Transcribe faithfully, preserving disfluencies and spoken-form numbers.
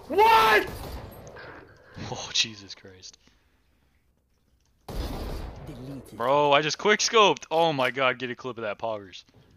What? Oh, Jesus Christ. Deleted. Bro, I just quickscoped. Oh my god, get a clip of that poggers.